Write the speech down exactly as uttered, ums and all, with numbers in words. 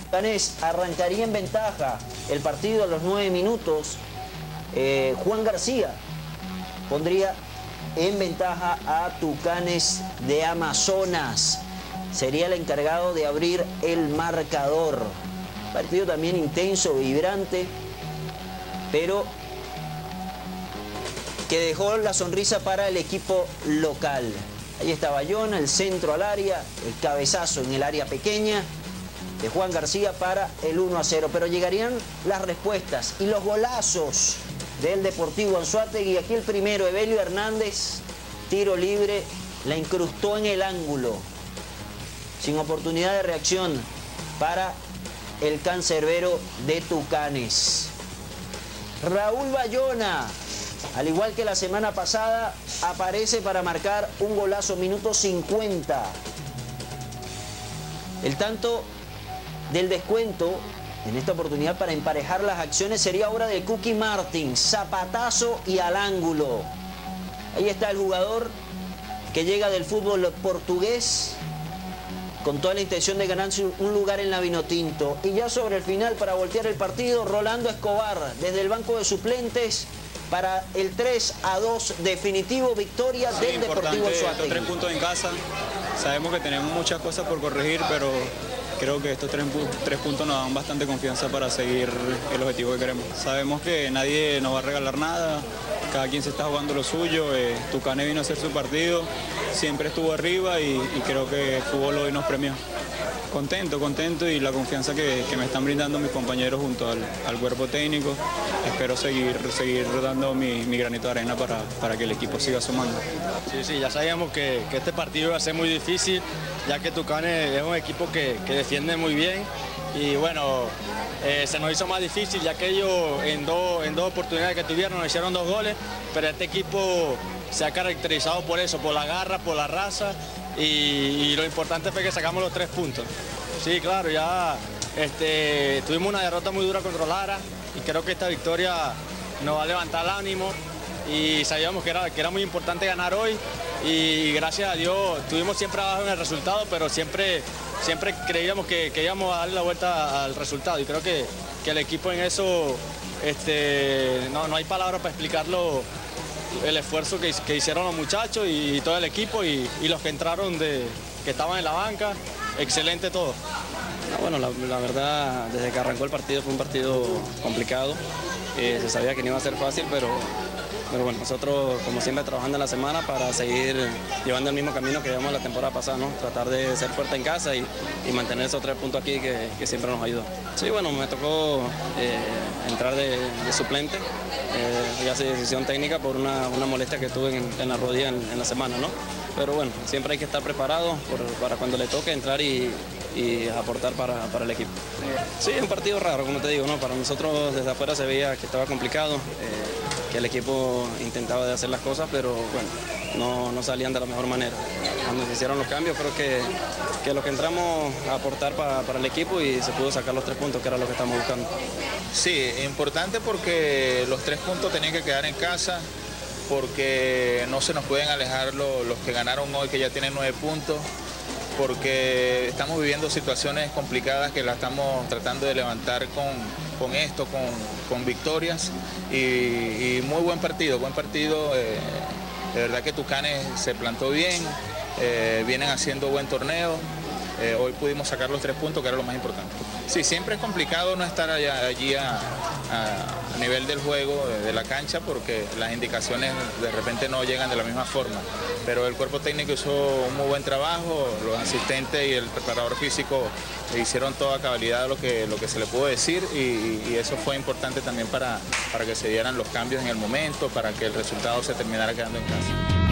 Tucanés arrancaría en ventaja el partido a los nueve minutos. Eh, Juan García pondría en ventaja a Tucanes de Amazonas. Sería el encargado de abrir el marcador. Partido también intenso, vibrante, pero que dejó la sonrisa para el equipo local. Ahí está Bayona, el centro al área, el cabezazo en el área pequeña de Juan García para el uno a cero. Pero llegarían las respuestas y los golazos del Deportivo Anzoátegui. Aquí el primero, Evelio Hernández, tiro libre, la incrustó en el ángulo, sin oportunidad de reacción para el cancerbero de Tucanes. Raúl Bayona, al igual que la semana pasada, aparece para marcar un golazo, minuto cincuenta. El tanto del descuento, en esta oportunidad para emparejar las acciones, sería obra de Cookie Martin, zapatazo y al ángulo. Ahí está el jugador que llega del fútbol portugués, con toda la intención de ganarse un lugar en la Vinotinto. Y ya sobre el final, para voltear el partido, Rolando Escobar, desde el banco de suplentes, para el tres a dos definitivo, victoria sí, del Deportivo Anzoátegui. Estos tres puntos en casa, sabemos que tenemos muchas cosas por corregir, pero creo que estos tres, tres puntos nos dan bastante confianza para seguir el objetivo que queremos. Sabemos que nadie nos va a regalar nada, cada quien se está jugando lo suyo. eh, Tucanes vino a hacer su partido, siempre estuvo arriba y, y creo que el fútbol hoy nos premió. Contento, contento y la confianza que, que me están brindando mis compañeros junto al, al cuerpo técnico. Espero seguir, seguir dando mi, mi granito de arena para, para que el equipo siga sumando. Sí, sí, ya sabíamos que, que este partido iba a ser muy difícil, ya que Tucanes es un equipo que, que defiende muy bien. Y bueno, eh, se nos hizo más difícil, ya que ellos en dos, en dos oportunidades que tuvieron nos hicieron dos goles, pero este equipo se ha caracterizado por eso, por la garra, por la raza, y, y lo importante fue que sacamos los tres puntos. Sí, claro, ya este, tuvimos una derrota muy dura contra Lara y creo que esta victoria nos va a levantar el ánimo y sabíamos que era, que era muy importante ganar hoy y gracias a Dios tuvimos siempre abajo en el resultado, pero siempre, siempre creíamos que, que íbamos a darle la vuelta al resultado y creo que, que el equipo en eso, este, no, no hay palabras para explicarlo, el esfuerzo que, que hicieron los muchachos y, y todo el equipo y, y los que entraron, de, que estaban en la banca, excelente todo. Bueno, la, la verdad, desde que arrancó el partido fue un partido complicado, eh, se sabía que no iba a ser fácil, pero, pero bueno, nosotros como siempre trabajando en la semana para seguir llevando el mismo camino que llevamos la temporada pasada, ¿no? Tratar de ser fuerte en casa y, y mantener esos tres puntos aquí que, que siempre nos ayudó. Sí, bueno, me tocó eh, entrar de, de suplente, eh, ya sé decisión técnica por una, una molestia que tuve en, en la rodilla en, en la semana, ¿no? Pero bueno, siempre hay que estar preparado por, para cuando le toque entrar y, y aportar para, para el equipo. Sí, es un partido raro, como te digo, ¿no? Para nosotros desde afuera se veía que estaba complicado, eh, que el equipo intentaba de hacer las cosas, pero bueno, no, no salían de la mejor manera. Cuando se hicieron los cambios, creo que, que lo que entramos a aportar para, para el equipo y se pudo sacar los tres puntos, que era lo que estamos buscando. Sí, importante porque los tres puntos tenían que quedar en casa, porque no se nos pueden alejar los, los que ganaron hoy, que ya tienen nueve puntos, porque estamos viviendo situaciones complicadas que las estamos tratando de levantar con, con esto, con, con victorias, y, y muy buen partido, buen partido, eh, de verdad que Tucanes se plantó bien, eh, vienen haciendo buen torneo. Eh, hoy pudimos sacar los tres puntos, que era lo más importante. Sí, siempre es complicado no estar allá, allí a, a, a nivel del juego, de, de la cancha, porque las indicaciones de repente no llegan de la misma forma. Pero el cuerpo técnico hizo un muy buen trabajo, los asistentes y el preparador físico hicieron toda cabalidad lo que, lo que se le pudo decir y, y eso fue importante también para, para que se dieran los cambios en el momento, para que el resultado se terminara quedando en casa.